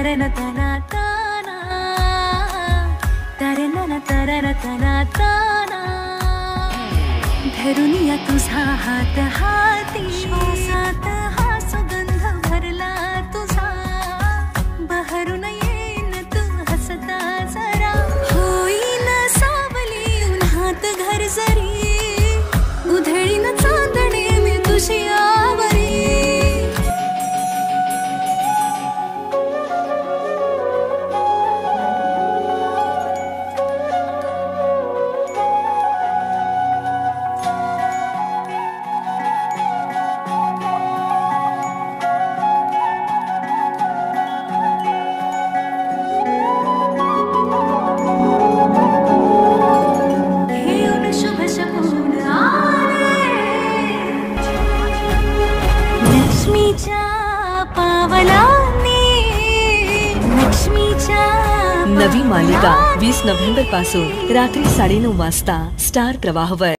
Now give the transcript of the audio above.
तरन तना ताना, तरन तरन तना ताना, धरुनिया तुझा हात हाती, श्वासात हा सुगंध भरला तुझा, बहरून येईन तू हसता जरा, होईन सावली उन्हात घर जरी, उधळीन चांदणे मी तुझी आवरी. नवी मालिका 20 नोव्हेंबर पासून रात्री 9:30 वाजता स्टार प्रवाहवर.